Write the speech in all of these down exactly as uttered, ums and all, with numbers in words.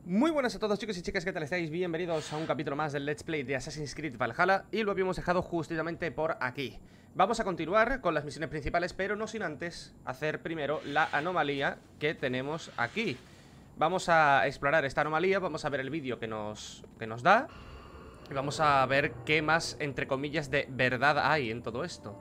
Muy buenas a todos, chicos y chicas, ¿qué tal estáis? Bienvenidos a un capítulo más del Let's Play de Assassin's Creed Valhalla. Y lo habíamos dejado justamente por aquí. Vamos a continuar con las misiones principales, pero no sin antes hacer primero la anomalía que tenemos aquí. Vamos a explorar esta anomalía, vamos a ver el vídeo que nos, que nos da. Y vamos a ver qué más, entre comillas, de verdad hay en todo esto.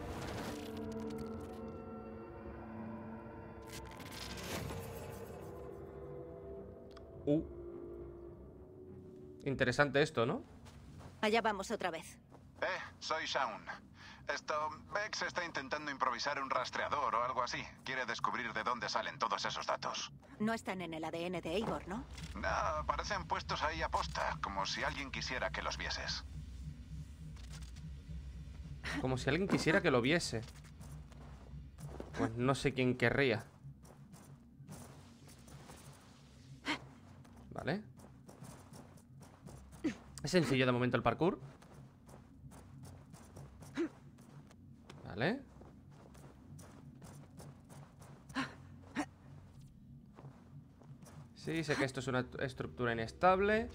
Uh. Interesante esto, ¿no? Allá vamos otra vez. Eh, soy Shaun. Esto, Vex está intentando improvisar un rastreador o algo así. Quiere descubrir de dónde salen todos esos datos. No están en el A D N de Eivor, ¿no? No, parecen puestos ahí a posta, como si alguien quisiera que los vieses. Como si alguien quisiera que lo viese. Pues no sé quién querría. Vale. Es sencillo de momento el parkour. Vale. Sí, sé que esto es una estructura inestable.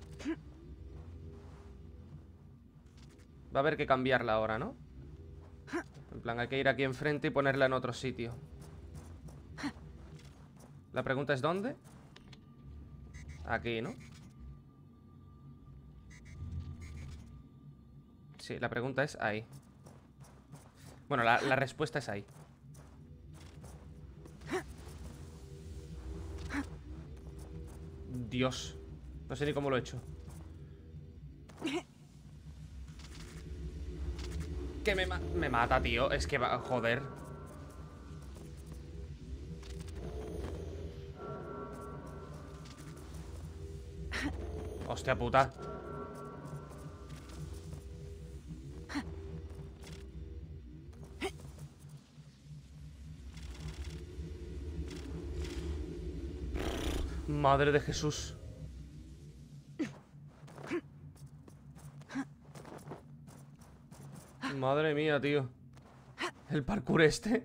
Va a haber que cambiarla ahora, ¿no? En plan, hay que ir aquí enfrente y ponerla en otro sitio. La pregunta es ¿dónde? Aquí, ¿no? Sí, la pregunta es ahí. Bueno, la, la respuesta es ahí. Dios. No sé ni cómo lo he hecho. Que me, ma me mata, tío. Es que va... Joder. Hostia puta. Madre de Jesús. Madre mía, tío. El parkour este.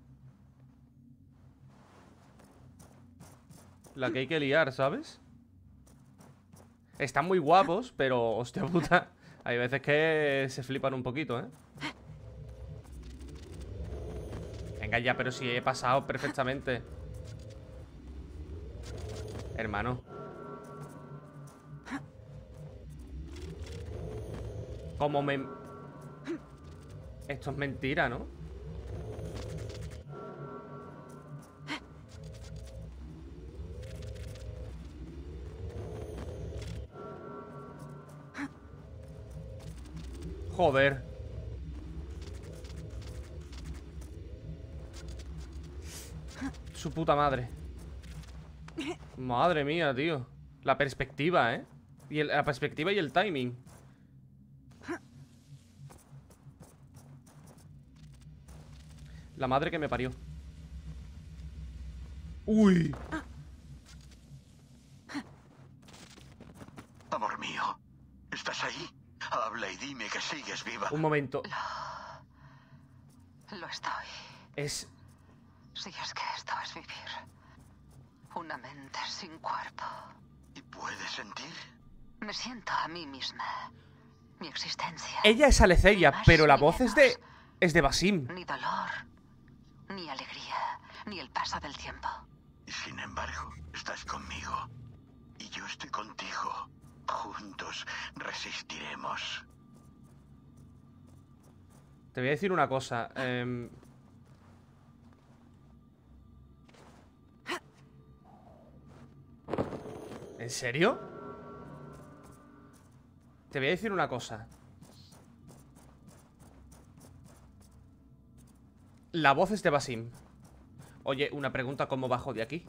La que hay que liar, ¿sabes? Están muy guapos, pero, hostia puta, hay veces que se flipan un poquito, ¿eh? Venga ya, pero si he pasado perfectamente. Hermano. Como me... Esto es mentira, ¿no? Joder. Su puta madre. Madre mía, tío. La perspectiva, ¿eh? Y el, la perspectiva y el timing. La madre que me parió. Uy. Amor mío, ¿estás ahí? Habla y dime que sigues viva. Un momento. Lo, lo estoy. Es... Si es que esto es vivir. Una mente sin cuerpo. ¿Y puedes sentir? Me siento a mí misma. Mi existencia. Ella es Aleceia, Ni más pero la ni voz es menos. de... Es de Basim. Ni dolor, ni alegría, ni el paso del tiempo. Y sin embargo, estás conmigo. Y yo estoy contigo. Juntos resistiremos. Te voy a decir una cosa. Eh... ¿En serio? Te voy a decir una cosa. La voz es de Basim. Oye, una pregunta, ¿cómo bajo de aquí?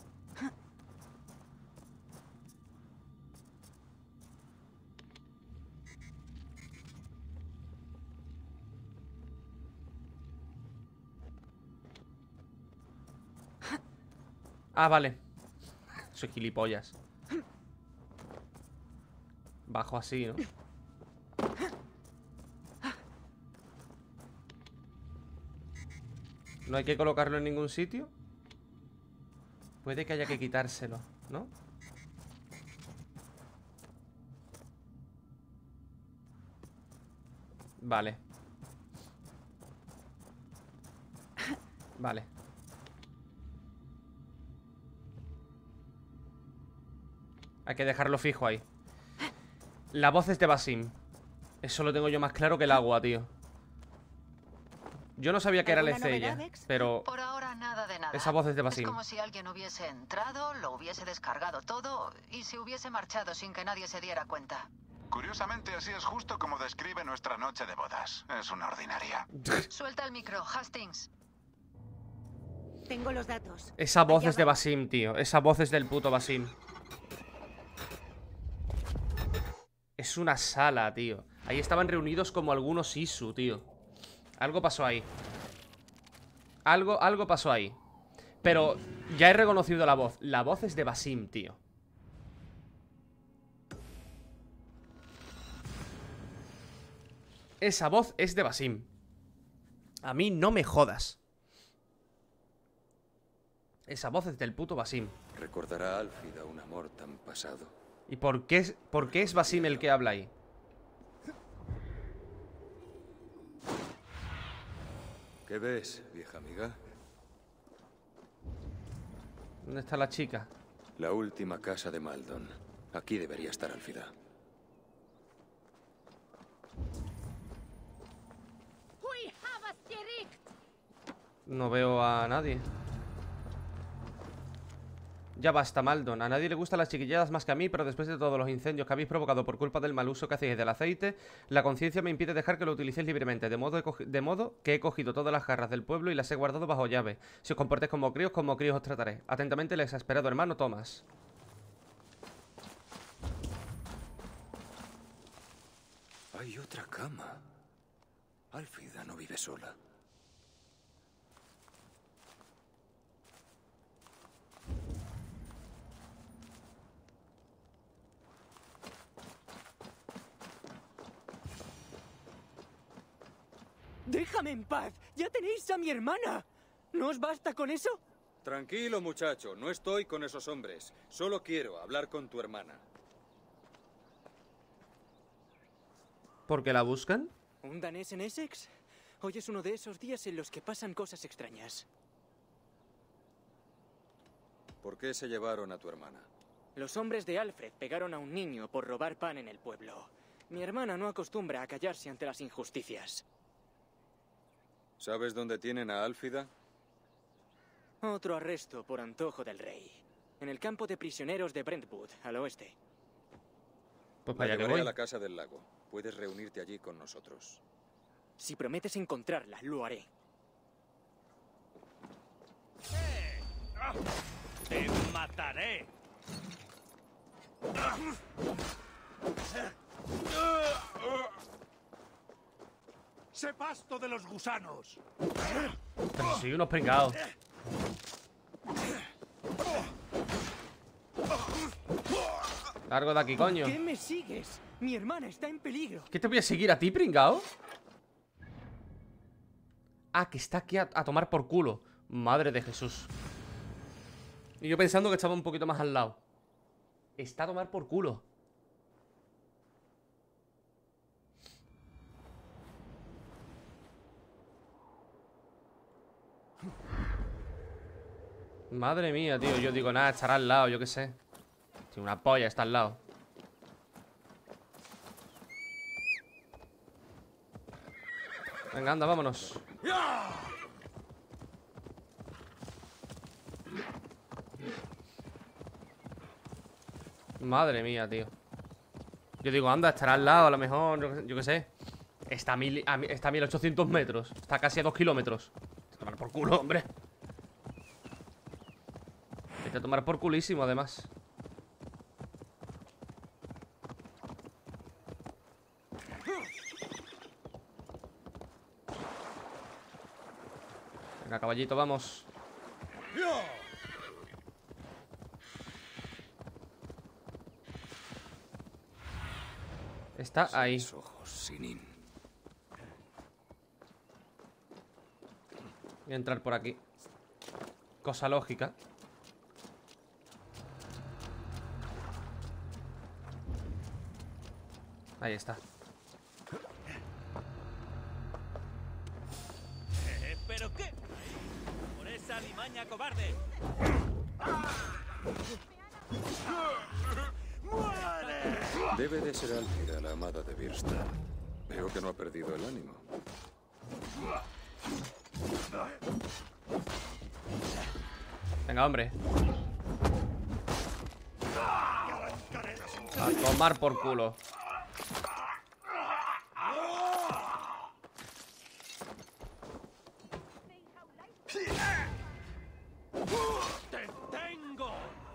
Ah, vale. Soy gilipollas. Bajo así, ¿no? No hay que colocarlo en ningún sitio. Puede que haya que quitárselo, ¿no? Vale. Vale. Hay que dejarlo fijo ahí. La voz es de Basim. Eso lo tengo yo más claro que el agua, tío. Yo no sabía que era Lecella, pero... Por ahora nada de nada. Esa voz es de Basim. Es como si alguien hubiese entrado, lo hubiese descargado todo y se hubiese marchado sin que nadie se diera cuenta. Curiosamente, así es justo como describe nuestra noche de bodas. Es una ordinaria. Suelta el micro, Hastings. Tengo los datos. Esa voz Allá es de va. Basim, tío. Esa voz es del puto Basim. Es una sala, tío. Ahí estaban reunidos como algunos Isu, tío. Algo pasó ahí. Algo, algo pasó ahí. Pero ya he reconocido la voz. La voz es de Basim, tío. Esa voz es de Basim. A mí no me jodas. Esa voz es del puto Basim. Recordará a Álfida un amor tan pasado. ¿Y por qué, es, por qué es Basim el que habla ahí? ¿Qué ves, vieja amiga? ¿Dónde está la chica? La última casa de Maldon. Aquí debería estar Álfida. No veo a nadie. Ya basta, Maldon. A nadie le gustan las chiquilladas más que a mí, pero después de todos los incendios que habéis provocado por culpa del mal uso que hacéis del aceite, la conciencia me impide dejar que lo utilicéis libremente, de modo, de modo que he cogido todas las jarras del pueblo y las he guardado bajo llave. Si os comportéis como críos, como críos os trataré. Atentamente, el exasperado hermano Thomas. Hay otra cama. Álfida no vive sola. ¡Déjame en paz! ¡Ya tenéis a mi hermana! ¿No os basta con eso? Tranquilo, muchacho. No estoy con esos hombres. Solo quiero hablar con tu hermana. ¿Por qué la buscan? ¿Un danés en Essex? Hoy es uno de esos días en los que pasan cosas extrañas. ¿Por qué se llevaron a tu hermana? Los hombres de Alfred pegaron a un niño por robar pan en el pueblo. Mi hermana no acostumbra a callarse ante las injusticias. ¿Sabes dónde tienen a Álfida? Otro arresto por antojo del rey. En el campo de prisioneros de Brentwood, al oeste. Pues La para allá que llevaré voy. a la casa del lago. Puedes reunirte allí con nosotros. Si prometes encontrarla, lo haré. ¡Te mataré! ¡Sé pasto de los gusanos! Pero soy unos pringados. Largo de aquí, coño. ¿Qué me sigues? Mi hermana está en peligro. ¿Qué te voy a seguir a ti, pringao? Ah, que está aquí a, a tomar por culo. Madre de Jesús. Y yo pensando que estaba un poquito más al lado. Está a tomar por culo. Madre mía, tío. Yo digo, nada, estará al lado, yo qué sé. Tiene una polla, está al lado. Venga, anda, vámonos. Madre mía, tío. Yo digo, anda, estará al lado, a lo mejor, yo, yo qué sé. Está a, mil, a, está a mil ochocientos metros. Está casi a dos kilómetros. Vete a tomar por culo, hombre. Vete a tomar por culísimo, además. Venga, caballito, vamos. Está ahí. Mis ojos, Sinin. Voy a entrar por aquí. Cosa lógica. Ahí está. ¡Falsa alimaña cobarde! ¡Muere! Debe de ser Álfida, la amada de Birstan. Veo que no ha perdido el ánimo. Venga, hombre. A tomar por culo. ¡Te tengo!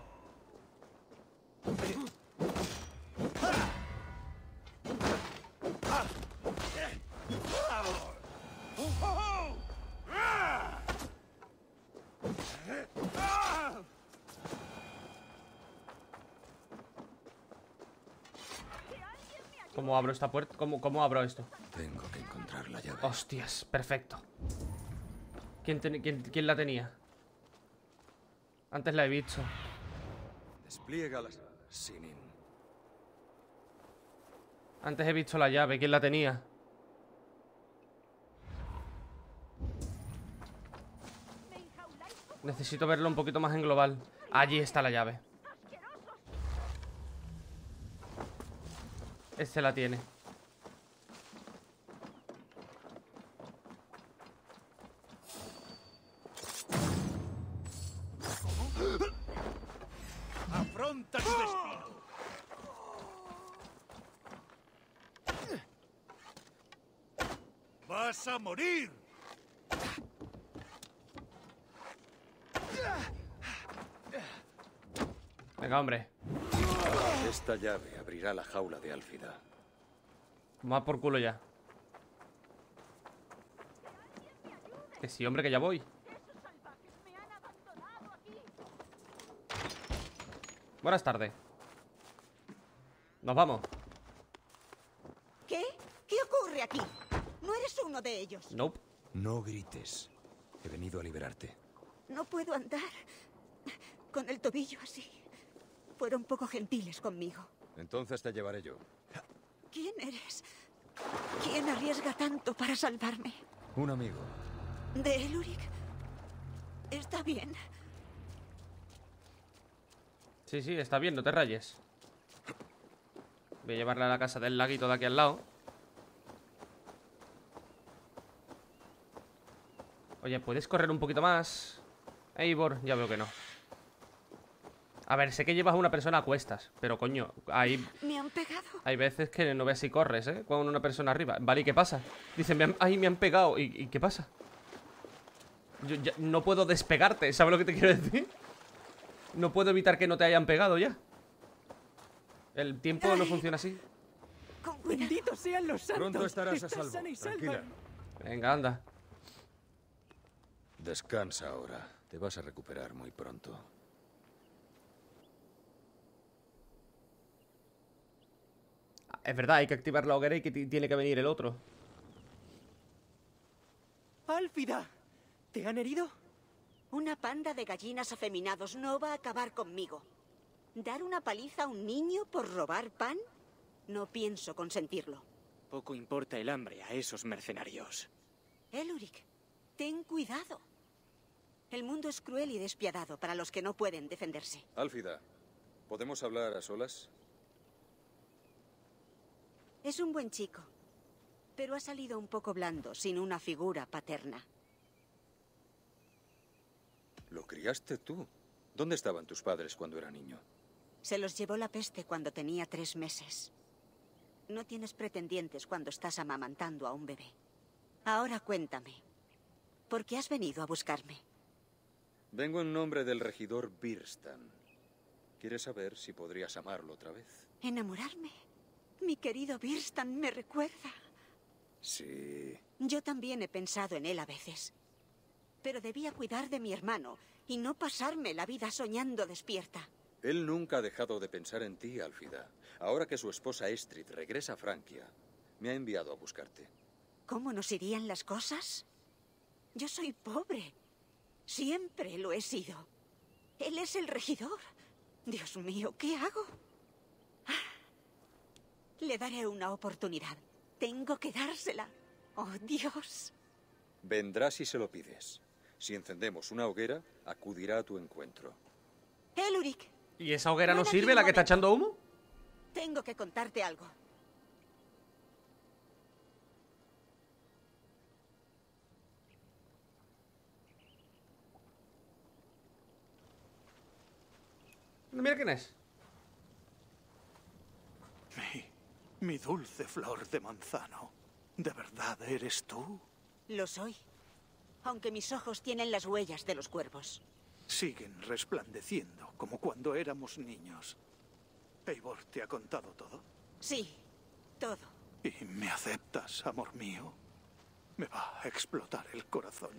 ¿Cómo abro esta puerta? ¿Cómo, cómo abro esto? Tengo que encontrar la llave. Hostias, perfecto. ¿Quién, ten- quién, quién la tenía? Antes la he visto. Despliega las... Sinin. Antes he visto la llave. ¿Quién la tenía? Necesito verlo un poquito más en global. Allí está la llave. Este la tiene. ¡Afronta tu destino! ¡Vas a morir! Venga, hombre. Esta llave abrirá la jaula de Álfida. Más por culo ya. Que sí, hombre, que ya voy. Buenas tardes. Nos vamos. ¿Qué? ¿Qué ocurre aquí? No eres uno de ellos. Nope. No grites. He venido a liberarte. No puedo andar con el tobillo así. Fueron poco gentiles conmigo. Entonces te llevaré yo. ¿Quién eres? ¿Quién arriesga tanto para salvarme? Un amigo. ¿De Eluric? Está bien. Sí, sí, está bien, no te rayes. Voy a llevarla a la casa del laguito de aquí al lado. Oye, ¿puedes correr un poquito más? Eivor, ya veo que no. A ver, sé que llevas a una persona a cuestas, pero coño, hay, Me han pegado. hay veces que no ves si corres, ¿eh? Con una persona arriba. Vale, ¿y qué pasa? Dicen, me han, ay, me han pegado. ¿Y, y qué pasa? Yo ya no puedo despegarte, ¿sabes lo que te quiero decir? No puedo evitar que no te hayan pegado ya. El tiempo no funciona así. Con cuidado. Benditos sean los santos. Pronto estarás a Estás salvo. sana y salva. Tranquila. Venga, anda. Descansa ahora. Te vas a recuperar muy pronto. Es verdad, hay que activar la hoguera y que tiene que venir el otro. Álfida, ¿te han herido? Una panda de gallinas afeminados no va a acabar conmigo. ¿Dar una paliza a un niño por robar pan? No pienso consentirlo. Poco importa el hambre a esos mercenarios. Eluric, ten cuidado. El mundo es cruel y despiadado para los que no pueden defenderse. Álfida, ¿podemos hablar a solas? Es un buen chico, pero ha salido un poco blando, sin una figura paterna. Lo criaste tú. ¿Dónde estaban tus padres cuando era niño? Se los llevó la peste cuando tenía tres meses. No tienes pretendientes cuando estás amamantando a un bebé. Ahora cuéntame, ¿por qué has venido a buscarme? Vengo en nombre del regidor Birstan. ¿Quieres saber si podrías amarlo otra vez? ¿Enamorarme? Mi querido Birstan me recuerda. Sí. Yo también he pensado en él a veces. Pero debía cuidar de mi hermano y no pasarme la vida soñando despierta. Él nunca ha dejado de pensar en ti, Álfida. Ahora que su esposa Estrid regresa a Francia, me ha enviado a buscarte. ¿Cómo nos irían las cosas? Yo soy pobre. Siempre lo he sido. Él es el regidor. Dios mío, ¿qué hago? Ah, le daré una oportunidad. Tengo que dársela. Oh, Dios. Vendrá si se lo pides. Si encendemos una hoguera, acudirá a tu encuentro. Eluric, ¿Y esa hoguera no Ven aquí sirve, un la que está momento. echando humo? tengo que contarte algo. Mira quién es. Mi, mi dulce flor de manzano. ¿De verdad eres tú? Lo soy. Aunque mis ojos tienen las huellas de los cuervos. Siguen resplandeciendo como cuando éramos niños. ¿Eivor te ha contado todo? Sí, todo. ¿Y me aceptas, amor mío? Me va a explotar el corazón.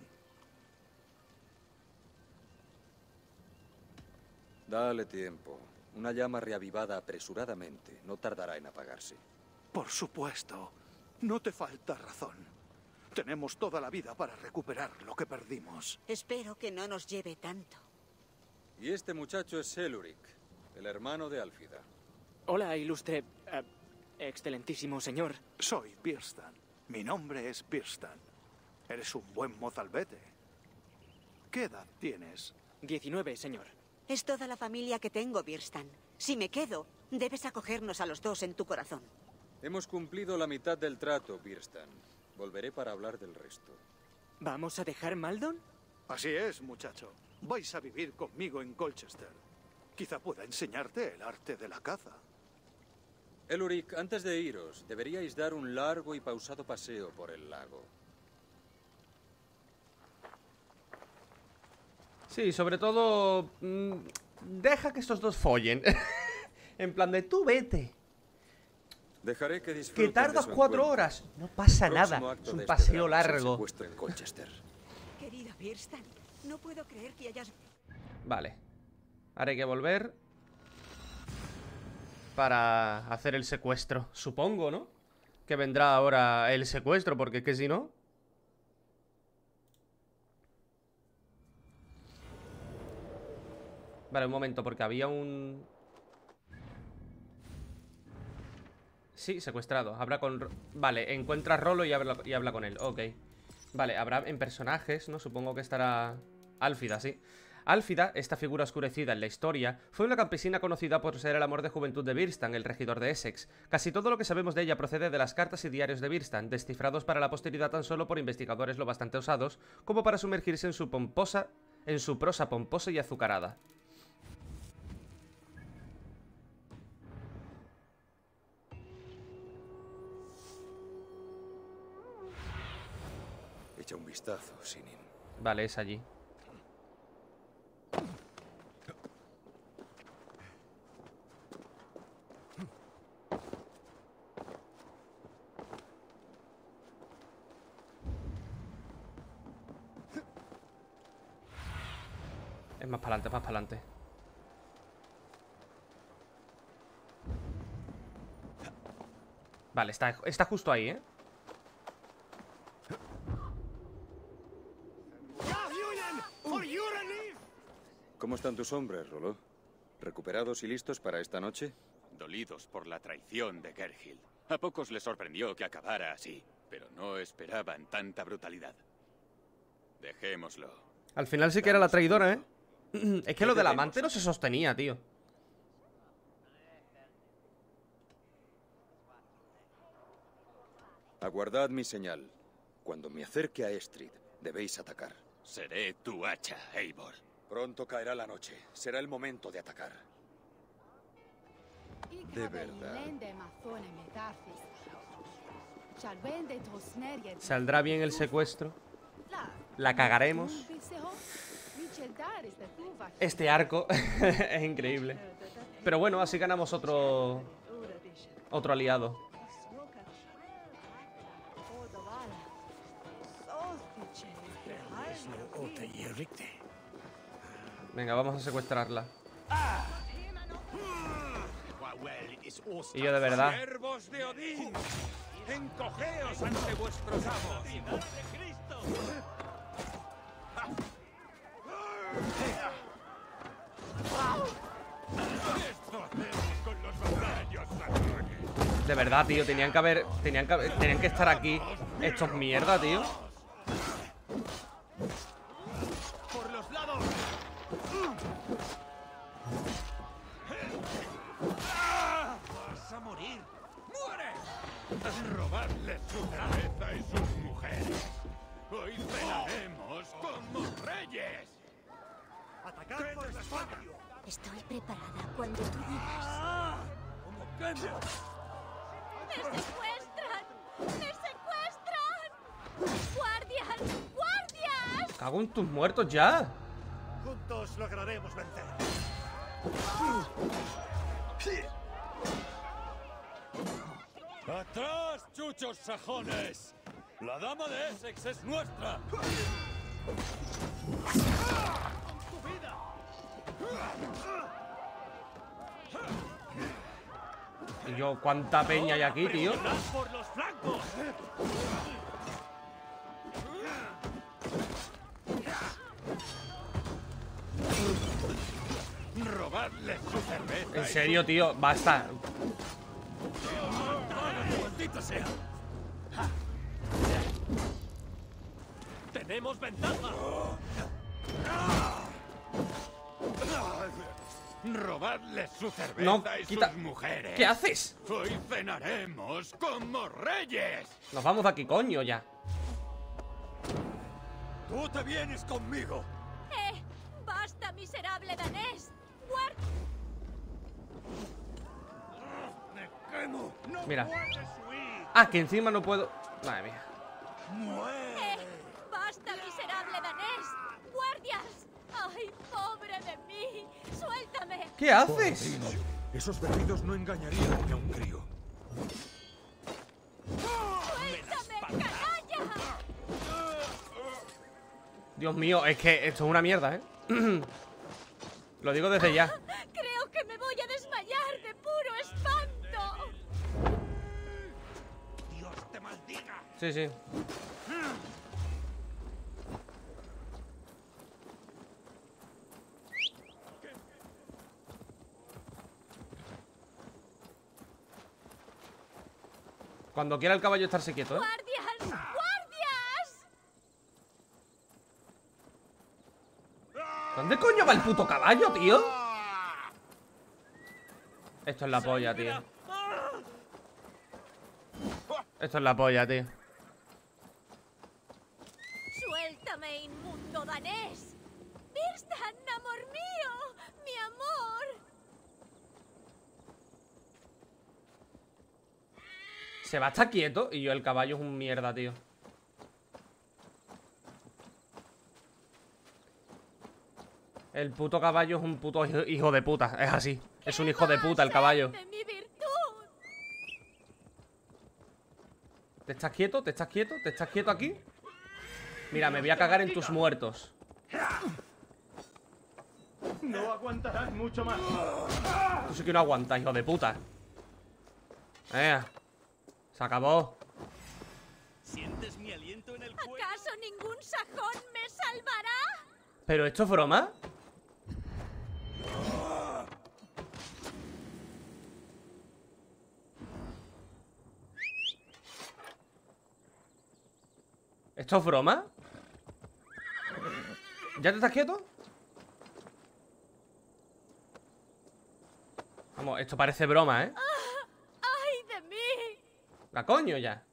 Dale tiempo. Una llama reavivada apresuradamente no tardará en apagarse. Por supuesto. No te falta razón. Tenemos toda la vida para recuperar lo que perdimos. Espero que no nos lleve tanto. Y este muchacho es Eluric, el hermano de Álfida. Hola, ilustre... eh, excelentísimo señor. Soy Birstan. Mi nombre es Birstan. Eres un buen mozalbete. ¿Qué edad tienes? diecinueve, señor. Es toda la familia que tengo, Birstan. Si me quedo, debes acogernos a los dos en tu corazón. Hemos cumplido la mitad del trato, Birstan. Volveré para hablar del resto. ¿Vamos a dejar Maldon? Así es, muchacho. Vais a vivir conmigo en Colchester. Quizá pueda enseñarte el arte de la caza. Eluric, antes de iros, deberíais dar un largo y pausado paseo por el lago. Sí, sobre todo... mmm, deja que estos dos follen. En plan de tú vete. Dejaré que disfruten Que tardas de su cuatro encuentro. horas. No pasa Próximo nada. acto Es un de este paseo drama es el largo. secuestro en Colchester. Querido Birstan, no puedo creer que hayas... Vale. Ahora hay que volver para hacer el secuestro. Supongo, ¿no? Que vendrá ahora el secuestro, porque es que si no... Vale, un momento, porque había un... Sí, secuestrado. Habla con... Ro- Vale, encuentra a Rolo y habla, y habla con él. Ok. Vale, habrá en personajes, ¿no? Supongo que estará... Álfida, sí. Álfida, esta figura oscurecida en la historia, fue una campesina conocida por ser el amor de juventud de Birstan, el regidor de Essex. Casi todo lo que sabemos de ella procede de las cartas y diarios de Birstan, descifrados para la posteridad tan solo por investigadores lo bastante osados como para sumergirse en su pomposa... en su prosa pomposa y azucarada. Echa un vistazo, Sinin. Vale, es allí. Es más para adelante, más para adelante. Vale, está, está justo ahí, ¿eh? ¿Cómo están tus hombres, Rollo? ¿Recuperados y listos para esta noche? Dolidos por la traición de Gerhild. A pocos les sorprendió que acabara así, pero no esperaban tanta brutalidad. Dejémoslo. Al final sí que era la traidora, ¿eh? Es que lo del amante no se sostenía, tío. Aguardad mi señal. Cuando me acerque a Estrid, debéis atacar. Seré tu hacha, Eivor. Pronto caerá la noche. Será el momento de atacar. De verdad. ¿Saldrá bien el secuestro? ¿La cagaremos? Este arco es increíble. Pero bueno, así ganamos otro... Otro aliado. Venga, vamos a secuestrarla. Y yo de verdad. ¡Siervos de Odín! ¡Encogeos ante vuestros amos! De verdad, tío, tenían que haber... Tenían que, tenían que estar aquí estos mierda, tío. Robarles su cabeza y sus mujeres. Hoy cenaremos como reyes. ¡Atacad por el espacio! Estoy preparada cuando tú digas. ¡Como quemo! ¡Me secuestran! ¡Me secuestran! ¡Guardias! ¡Guardias! Cago en tus muertos ya. Juntos lograremos vencer. ¡Atrás, chuchos sajones! ¡La dama de Essex es nuestra! Y yo, ¿cuánta peña hay aquí, tío? ¡Por los flancos! ¡Robadles su cerveza! En serio, tío, basta. ¡Maldito sea! ¡Tenemos ventaja! ¡Robadles su cerveza No, y quita. sus mujeres! ¿Qué haces? ¡Hoy cenaremos como reyes! Nos vamos de aquí, coño, ya. ¡Tú te vienes conmigo! ¡Eh! ¡Basta, miserable danés! ¡Guard... ¡Me quemo! ¡No Mira. puedes huir! Ah, que encima no puedo. Madre mía. ¡Muere! ¡Eh! ¡Basta, miserable danés! ¡Guardias! ¡Ay, pobre de mí! ¡Suéltame! ¿Qué haces? Esos berridos no engañarían ni a un crío. ¡Suéltame, canalla! Dios mío, es que esto es una mierda, ¿eh? Lo digo desde ya. Creo que me voy a desmayar de puro espanto. ¡Dios te maldiga! Sí, sí. Cuando quiera el caballo estarse quieto, ¿eh? ¡Guardias! ¡Guardias! ¿Dónde coño va el puto caballo, tío? Esto es la polla, tío. Esto es la polla, tío. ¡Suéltame, inmundo danés! ¡Birstan, amor mío! ¡Mi amor! Se va a estar quieto y yo, el caballo es un mierda, tío. El puto caballo es un puto hijo- hijo de puta. Es así. Es un hijo de puta el caballo. ¡De mi virtud! ¿Te estás quieto? ¿Te estás quieto? ¿Te estás quieto aquí? Mira, me voy a cagar en tus muertos. No aguantarás mucho más. Tú sí que no aguantas, hijo de puta. Eh, se acabó. ¿Sientes mi aliento en el cuello? ¿Acaso ningún sajón me salvará? ¿Pero esto es broma? ¿Esto es broma? ¿Ya te estás quieto? Vamos, esto parece broma, ¿eh? ¡Ay de mí! La coño ya.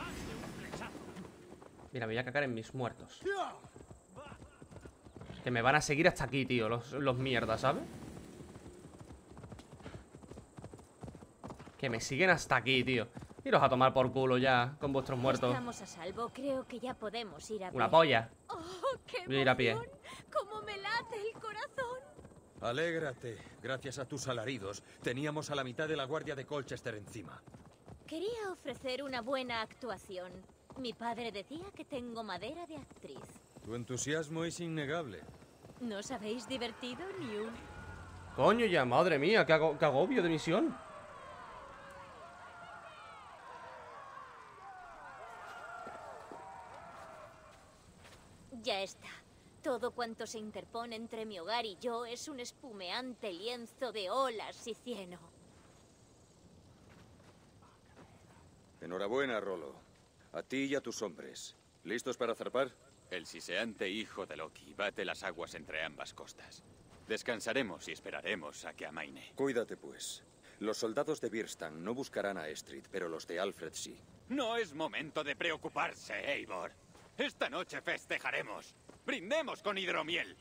Mira, me voy a cagar en mis muertos. Que me van a seguir hasta aquí, tío. Los, los mierdas, ¿sabes? Que me siguen hasta aquí, tío. Iros a tomar por culo ya, con vuestros muertos. Estamos a salvo. Creo que ya podemos ir a pie. Una polla. ¡Oh, qué Voy a ir a pie. emoción! ¡Cómo me late el corazón! Alégrate. Gracias a tus alaridos, teníamos a la mitad de la guardia de Colchester encima. Quería ofrecer una buena actuación. Mi padre decía que tengo madera de actriz. Tu entusiasmo es innegable. ¿No os habéis divertido ni un...? Coño ya, madre mía, qué, ago- qué agobio de misión. Ya está. Todo cuanto se interpone entre mi hogar y yo es un espumeante lienzo de olas y cieno. Enhorabuena, Rolo. A ti y a tus hombres. ¿Listos para zarpar? El siseante hijo de Loki bate las aguas entre ambas costas. Descansaremos y esperaremos a que amaine. Cuídate, pues. Los soldados de Birstan no buscarán a Estrid, pero los de Alfred sí. No es momento de preocuparse, Eivor. Esta noche festejaremos. Brindemos con hidromiel.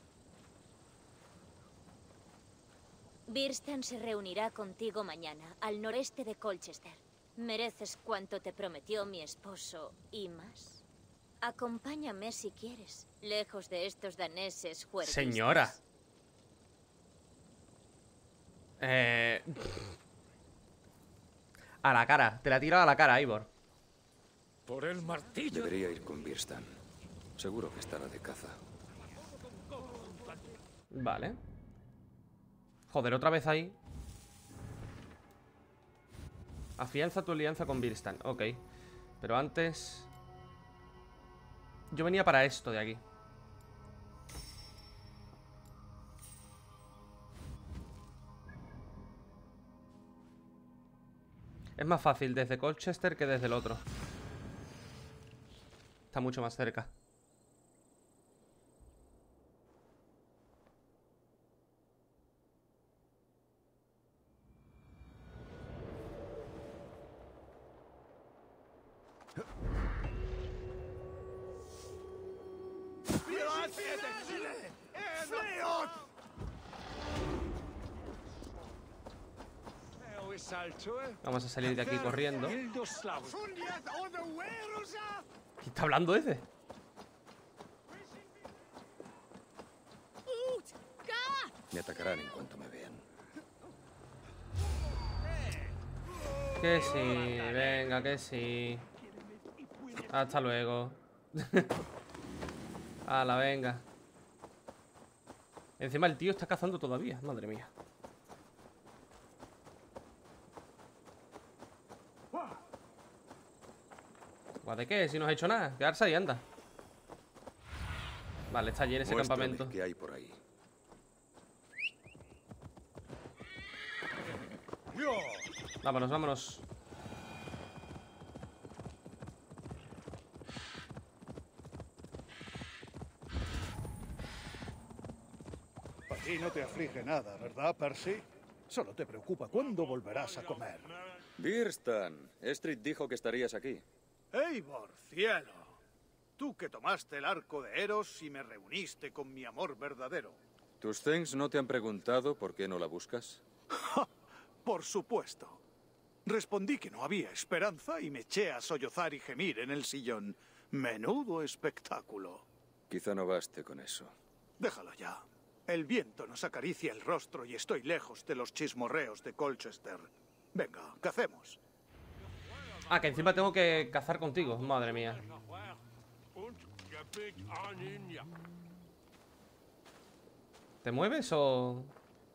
Birstan se reunirá contigo mañana, al noreste de Colchester. Mereces cuanto te prometió mi esposo y más. Acompáñame si quieres, lejos de estos daneses juerguistas. Señora. Eh... A la cara, te la tiro a la cara, Eivor. Por el martillo. Debería ir con Birstan. Seguro que estará de caza. Vale. Joder, otra vez ahí. Afianza tu alianza con Birstan. Ok. Pero antes... Yo venía para esto de aquí. Es más fácil desde Colchester que desde el otro. Está mucho más cerca. Vamos a salir de aquí corriendo. ¿Qué está hablando ese? Me atacarán en cuanto me vean. Que sí, venga, que sí. Hasta luego. Hala, venga. Encima el tío está cazando todavía, madre mía. ¿De qué? Si no has hecho nada. Quedarse ahí, anda. Vale, está allí en ese Muéstrame campamento. ¿Qué hay por ahí? Vámonos, vámonos. A ti no te aflige nada, ¿verdad, Percy? Solo te preocupa cuándo volverás a comer. Birstan. Estrid dijo que estarías aquí. Eivor, cielo. Tú que tomaste el arco de Eros y me reuniste con mi amor verdadero. ¿Tus Things no te han preguntado por qué no la buscas? ¡Ja! Por supuesto. Respondí que no había esperanza y me eché a sollozar y gemir en el sillón. Menudo espectáculo. Quizá no baste con eso. Déjalo ya. El viento nos acaricia el rostro y estoy lejos de los chismorreos de Colchester. Venga, cacemos. Ah, que encima tengo que cazar contigo. Madre mía. ¿Te mueves o...?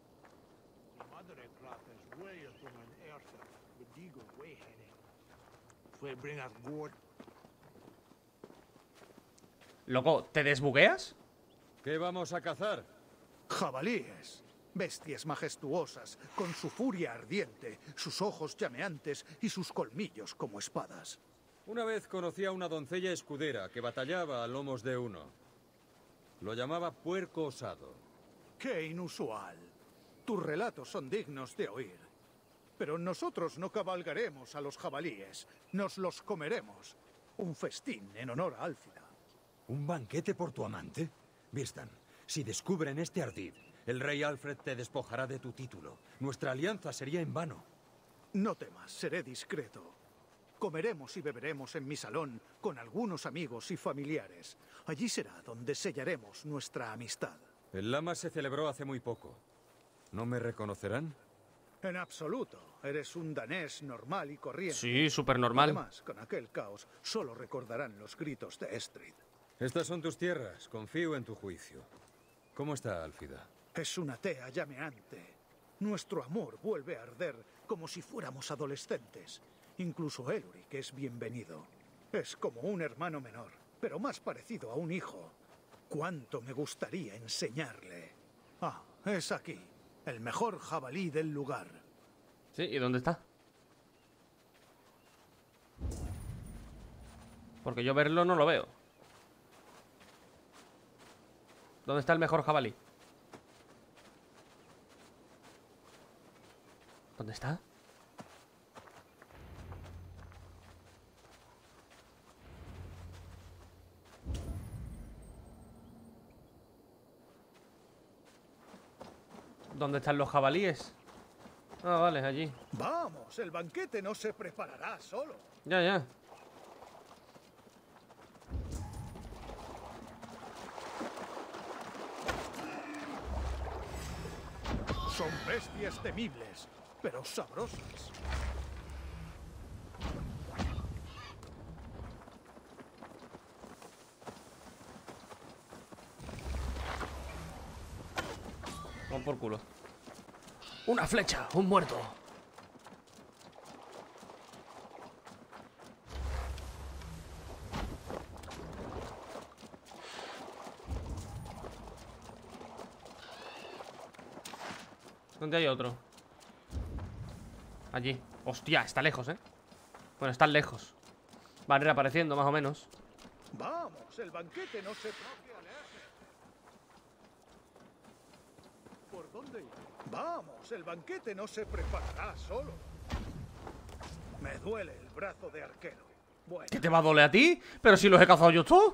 Loco, ¿te desbugueas? ¿Qué vamos a cazar? Jabalíes. Bestias majestuosas, con su furia ardiente, sus ojos llameantes y sus colmillos como espadas. Una vez conocí a una doncella escudera que batallaba a lomos de uno. Lo llamaba puerco osado. ¡Qué inusual! Tus relatos son dignos de oír. Pero nosotros no cabalgaremos a los jabalíes, nos los comeremos. Un festín en honor a Álfida. ¿Un banquete por tu amante? Birstan, si descubren este ardid, el rey Alfred te despojará de tu título. Nuestra alianza sería en vano. No temas, seré discreto. Comeremos y beberemos en mi salón con algunos amigos y familiares. Allí será donde sellaremos nuestra amistad. El Lama se celebró hace muy poco. ¿No me reconocerán? En absoluto. Eres un danés normal y corriente. Sí, súper normal. Además, con aquel caos, solo recordarán los gritos de Estrid. Estas son tus tierras. Confío en tu juicio. ¿Cómo está Álfida? Es una tea llameante. Nuestro amor vuelve a arder como si fuéramos adolescentes. Incluso Elric es bienvenido. Es como un hermano menor, pero más parecido a un hijo. ¿Cuánto me gustaría enseñarle? Ah, es aquí. El mejor jabalí del lugar. Sí, ¿y dónde está? Porque yo verlo no lo veo. ¿Dónde está el mejor jabalí? ¿Dónde está? ¿Dónde están los jabalíes? Ah, vale, allí. Vamos, el banquete no se preparará solo. Ya, ya. Son bestias temibles, pero sabrosas. Vamos por culo. Una flecha, un muerto. ¿Dónde hay otro? Allí. Hostia, está lejos, ¿eh? Bueno, están lejos. Van reapareciendo, más o menos. Vamos, el banquete no se... ¿Por dónde ir? Vamos, el banquete no se preparará solo. Me duele el brazo de arquero. Bueno. ¿Qué te va a doler a ti? Pero si los he cazado yo todos.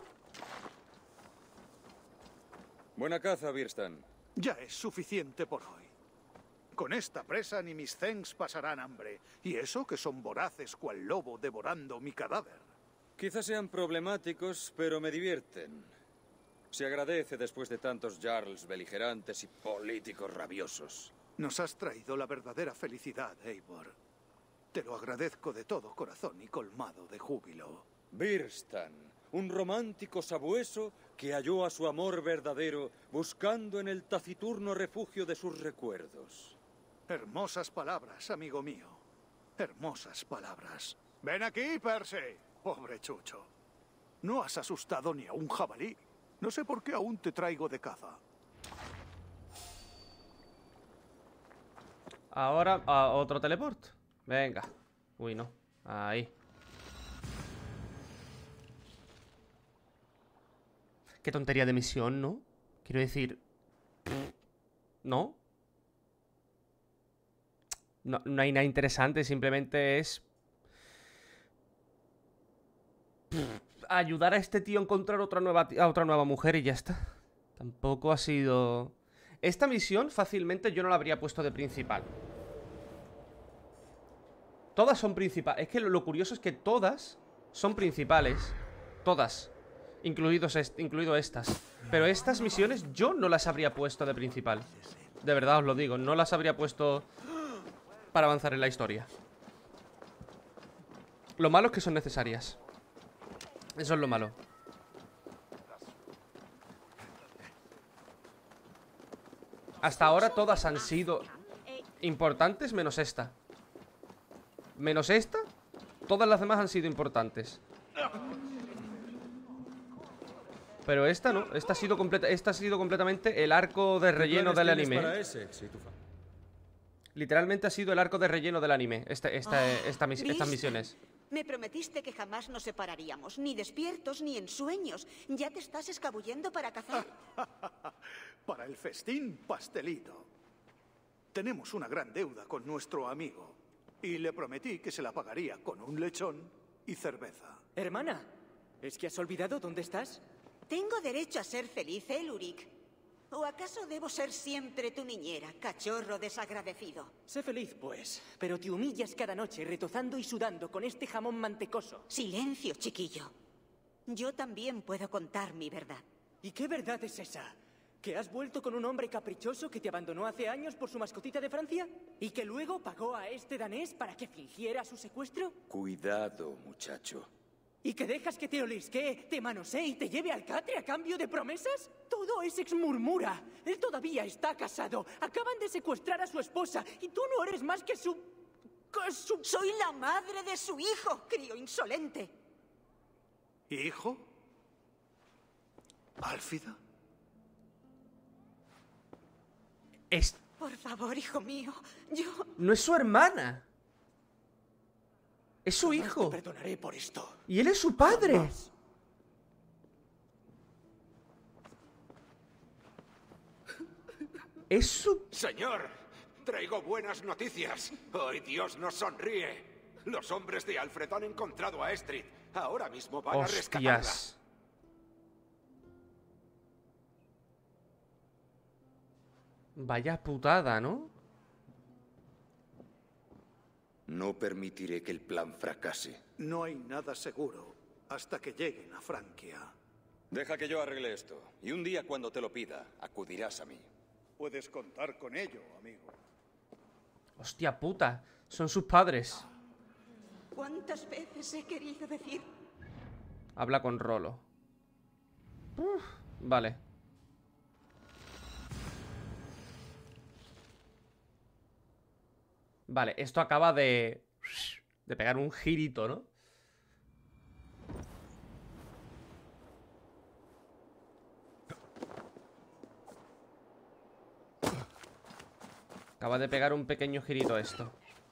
Buena caza, Birstan. Ya es suficiente por hoy. Con esta presa ni mis Zengs pasarán hambre. Y eso que son voraces cual lobo devorando mi cadáver. Quizás sean problemáticos, pero me divierten. Se agradece después de tantos jarls beligerantes y políticos rabiosos. Nos has traído la verdadera felicidad, Eivor. Te lo agradezco de todo corazón y colmado de júbilo. Birstan, un romántico sabueso que halló a su amor verdadero buscando en el taciturno refugio de sus recuerdos. Hermosas palabras, amigo mío. Hermosas palabras. Ven aquí, Percy. Pobre Chucho. No has asustado ni a un jabalí. No sé por qué aún te traigo de caza. Ahora, a otro teleport. Venga. Uy, no. Ahí. Qué tontería de misión, ¿no? Quiero decir... ¿No? No, no hay nada interesante, simplemente es... ayudar a este tío a encontrar otra nueva, a otra nueva mujer y ya está. Tampoco ha sido... Esta misión fácilmente yo no la habría puesto de principal. Todas son principales. Es que lo, lo curioso es que todas son principales. Todas. Incluidos est incluido estas. Pero estas misiones yo no las habría puesto de principal. De verdad os lo digo. No las habría puesto para avanzar en la historia. Lo malo es que son necesarias. Eso es lo malo. Hasta ahora todas han sido importantes menos esta. Menos esta, todas las demás han sido importantes. Pero esta no, esta ha sido completa, esta ha sido completamente el arco de relleno del anime. Literalmente ha sido el arco de relleno del anime, esta, esta, Oh, esta mis- estas misiones. Me prometiste que jamás nos separaríamos, ni despiertos ni en sueños. ¿Ya te estás escabullendo para cazar? Para el festín, pastelito. Tenemos una gran deuda con nuestro amigo. Y le prometí que se la pagaría con un lechón y cerveza. Hermana, ¿es que has olvidado dónde estás? Tengo derecho a ser feliz, Eluric. ¿O acaso debo ser siempre tu niñera, cachorro desagradecido? Sé feliz, pues, pero te humillas cada noche retozando y sudando con este jamón mantecoso. Silencio, chiquillo. Yo también puedo contar mi verdad. ¿Y qué verdad es esa? ¿Que has vuelto con un hombre caprichoso que te abandonó hace años por su mascotita de Francia? ¿Y que luego pagó a este danés para que fingiera su secuestro? Cuidado, muchacho. ¿Y que dejas que te olisquee, te manosee y te lleve al catre a cambio de promesas? Todo es exmurmura. Él todavía está casado. Acaban de secuestrar a su esposa y tú no eres más que su... que su... Soy la madre de su hijo, crío insolente. ¿Hijo? ¿Álfida? Es... Por favor, hijo mío, yo... No es su hermana. Es su Jamás hijo. te perdonaré por esto. Y él es su padre. Jamás. Es su... Señor, Traigo buenas noticias. Hoy Dios nos sonríe. Los hombres de Alfred han encontrado a Estrid. Ahora mismo van a rescatarla. Hostias. Vaya putada, ¿no? No permitiré que el plan fracase. No hay nada seguro hasta que lleguen a Francia. Deja que yo arregle esto. Y un día cuando te lo pida, acudirás a mí. Puedes contar con ello, amigo. Hostia puta, son sus padres. ¿Cuántas veces he querido decir? Habla con Rolo. Uf, vale. Vale, esto acaba de... De pegar un girito, ¿no? Acaba de pegar un pequeño girito esto.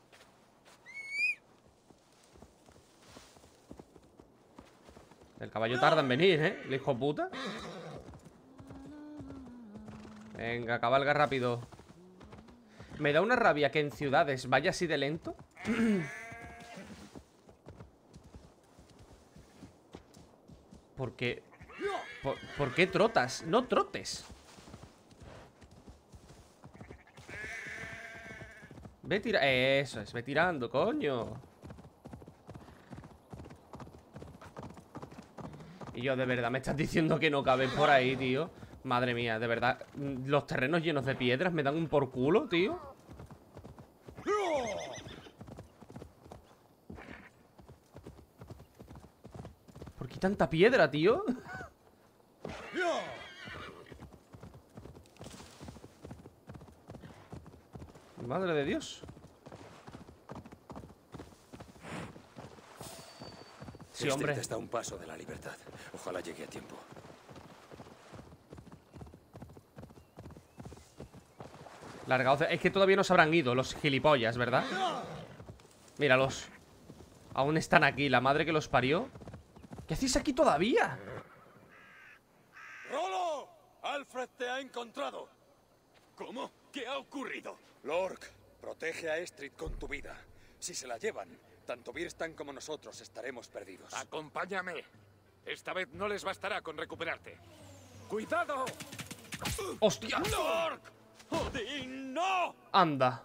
El caballo tarda en venir, ¿eh? El hijo puta. Venga, cabalga rápido. Me da una rabia que en ciudades vaya así de lento. Porque... ¿Por, ¿por qué trotas? No trotes. Ve tirando. Eso es, ve tirando, coño. Y yo, de verdad, me estás diciendo que no cabes por ahí, tío. Madre mía, de verdad. Los terrenos llenos de piedras me dan un por culo, tío. ¿Por qué tanta piedra, tío? Madre de Dios. Sí, hombre. Está a un paso de la libertad. Ojalá llegue a tiempo. Largados. Es que todavía no se habrán ido los gilipollas, ¿verdad? Míralos. Aún están aquí, la madre que los parió. ¿Qué hacéis aquí todavía? ¡Rolo! ¡Alfred te ha encontrado! ¿Cómo? ¿Qué ha ocurrido? Lork, protege a Estrid con tu vida. Si se la llevan, tanto Birstan como nosotros estaremos perdidos. Acompáñame. Esta vez no les bastará con recuperarte. ¡Cuidado! ¡Hostia! ¡Lork! ¡Odín, no! Anda.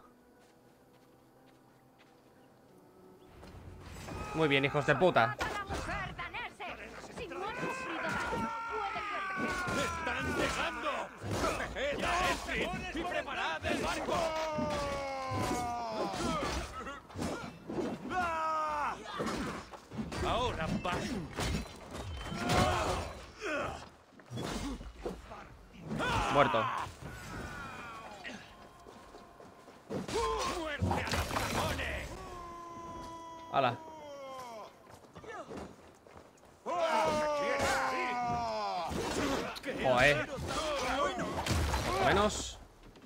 Muy bien, hijos de puta. ¡Me están dejando! ¡Proteged a Estrid y preparad el barco! ¡Ahora va! Muerto. ¡Muerte a los dragones! ¡Hala! Joder. Menos.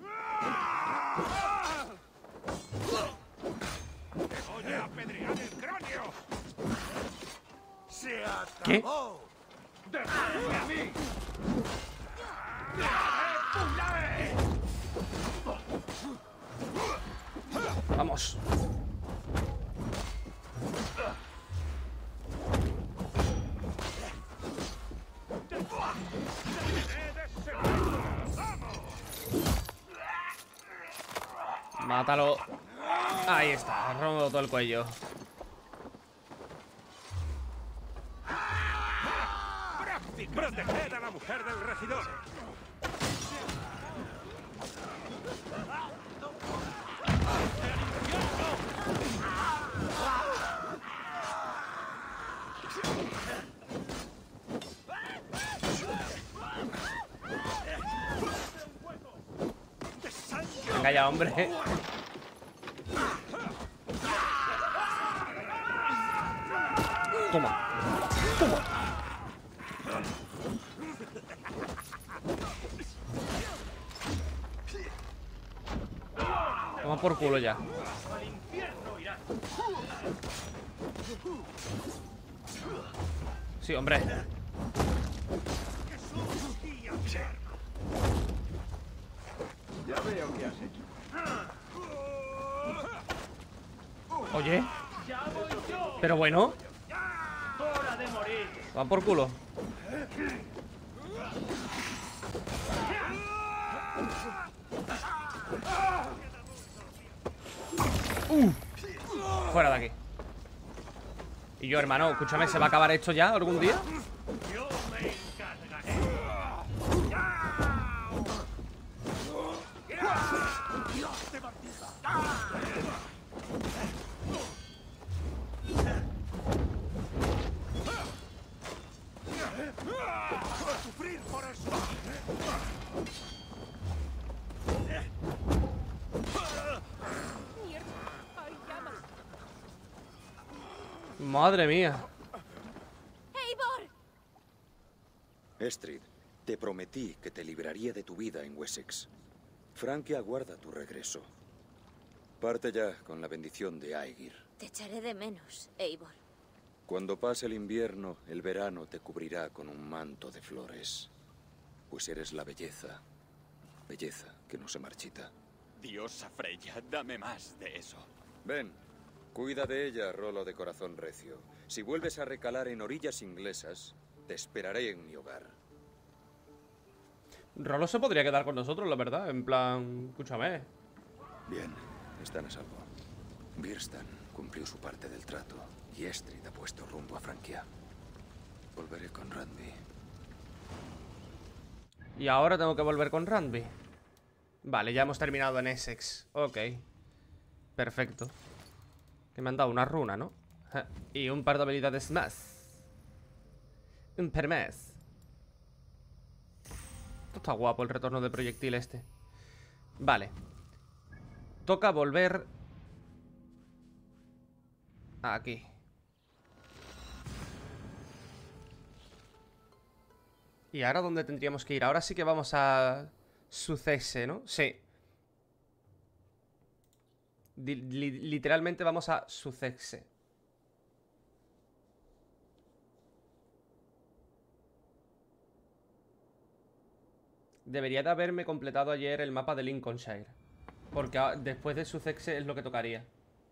¡Te voy a apedrear el cráneo! ¡Se acabó! ¿Qué? ¡Dejadme a mí! Vamos. Mátalo. Ahí está, rompo todo el cuello. ¡Proteged a la mujer del regidor! Venga ya, hombre. Toma. Toma. Toma por culo ya. Sí, hombre. Ya veo qué has hecho. Oye. Pero bueno. ¡Hora de morir! Va por culo. Uh. Fuera de aquí. Y yo, hermano, escúchame, ¿se va a acabar esto ya algún día? Yo me encargaré. ¡Sufrir por eso! Madre mía. ¡Eivor! Estrid, te prometí que te libraría de tu vida en Wessex. Frankia aguarda tu regreso. Parte ya con la bendición de Aegir. Te echaré de menos, Eivor. Cuando pase el invierno, el verano te cubrirá con un manto de flores. Pues eres la belleza. Belleza que no se marchita. Diosa Freya, dame más de eso. Ven, cuida de ella, Rolo de corazón recio. Si vuelves a recalar en orillas inglesas, te esperaré en mi hogar. Rolo se podría quedar con nosotros, la verdad. En plan, escúchame. Bien, están a salvo. Birstan cumplió su parte del trato y Estrid ha puesto rumbo a Frankia. Volveré con Randvi. Y ahora tengo que volver con Randvi. Vale, ya hemos terminado en Essex. Ok. Perfecto. Que me han dado una runa, ¿no? Y un par de habilidades más. Un par más. Esto está guapo, el retorno del proyectil este. Vale. Toca volver aquí. ¿Y ahora dónde tendríamos que ir? Ahora sí que vamos a Sussex, ¿no? Sí. Di li literalmente vamos a Sussex. Debería de haberme completado ayer el mapa de Lincolnshire, porque después de Sussex es lo que tocaría.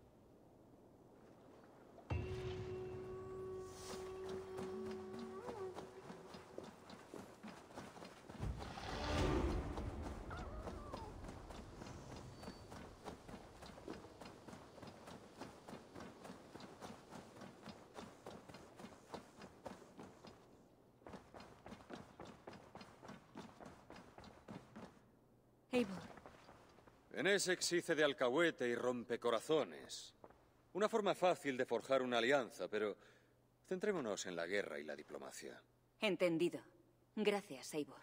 Eivor. En Essex hice de alcahuete y rompecorazones. Una forma fácil de forjar una alianza, pero centrémonos en la guerra y la diplomacia. Entendido. Gracias, Eivor.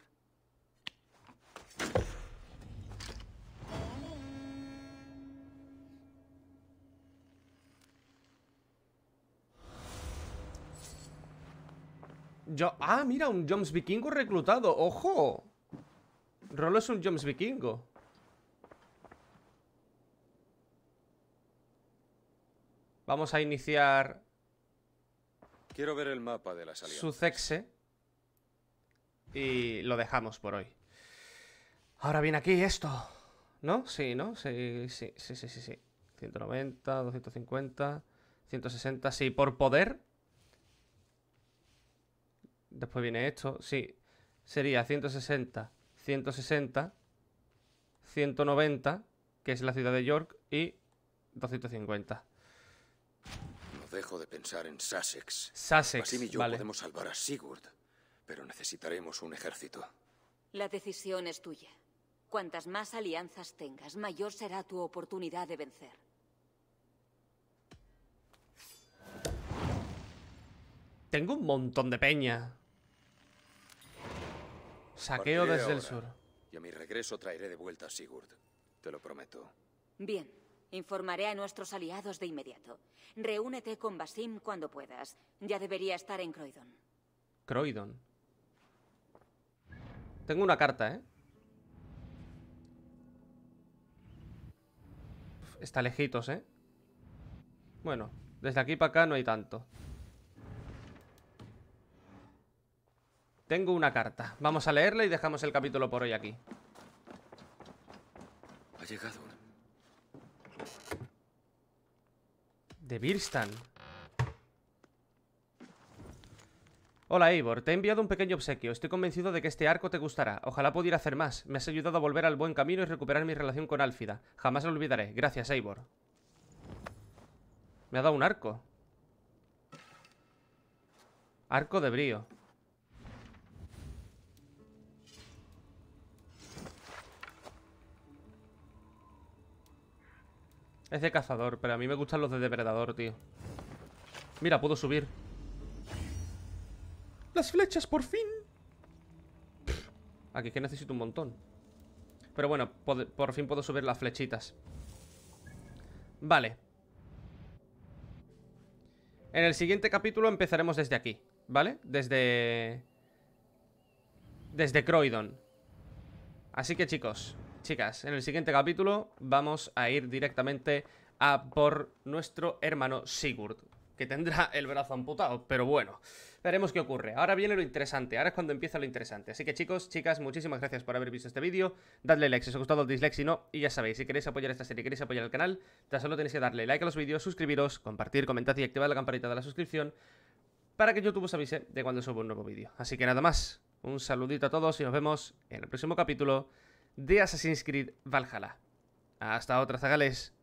Yo... Ah, mira, un Joms vikingo reclutado. ¡Ojo! Rolo es un Joms vikingo. Vamos a iniciar Quiero ver el mapa de las alianzas. Sussex. Y lo dejamos por hoy. Ahora viene aquí esto, ¿no? Sí, ¿no? Sí, sí, sí, sí, sí, sí. ciento noventa, doscientos cincuenta, ciento sesenta, sí, por poder. Después viene esto, sí. Sería ciento sesenta, ciento sesenta, ciento noventa, que es la ciudad de York, y doscientos cincuenta. No dejo de pensar en Sussex. Sussex, Basim y yo vale. podemos salvar a Sigurd, pero necesitaremos un ejército. La decisión es tuya. Cuantas más alianzas tengas, mayor será tu oportunidad de vencer. Tengo un montón de peña. Saqueo Partiré desde el ahora, sur. Y a mi regreso traeré de vuelta a Sigurd. Te lo prometo. Bien. Informaré a nuestros aliados de inmediato. Reúnete con Basim cuando puedas. Ya debería estar en Croydon. Croydon. Tengo una carta, ¿eh? Está lejitos, ¿eh? Bueno, desde aquí para acá no hay tanto. Tengo una carta. Vamos a leerla y dejamos el capítulo por hoy aquí. Ha llegado. De Birstan. Hola Eivor, te he enviado un pequeño obsequio. Estoy convencido de que este arco te gustará. Ojalá pudiera hacer más. Me has ayudado a volver al buen camino y recuperar mi relación con Álfida. Jamás lo olvidaré. Gracias, Eivor. Me ha dado un arco. Arco de brío. Es de cazador, pero a mí me gustan los de depredador, tío. Mira, puedo subir. ¡Las flechas, por fin! Aquí es que necesito un montón. Pero bueno, por fin puedo subir las flechitas. Vale. En el siguiente capítulo empezaremos desde aquí, ¿vale? Desde... Desde Croydon. Así que chicos, chicas, en el siguiente capítulo vamos a ir directamente a por nuestro hermano Sigurd, que tendrá el brazo amputado, pero bueno, veremos qué ocurre. Ahora viene lo interesante, ahora es cuando empieza lo interesante. Así que chicos, chicas, muchísimas gracias por haber visto este vídeo. Dadle like si os ha gustado, dislike si no. Y ya sabéis, si queréis apoyar esta serie, queréis apoyar el canal, tan solo tenéis que darle like a los vídeos, suscribiros, compartir, comentar y activar la campanita de la suscripción para que YouTube os avise de cuando subo un nuevo vídeo. Así que nada más, un saludito a todos y nos vemos en el próximo capítulo de Assassin's Creed Valhalla. Hasta otra, zagales.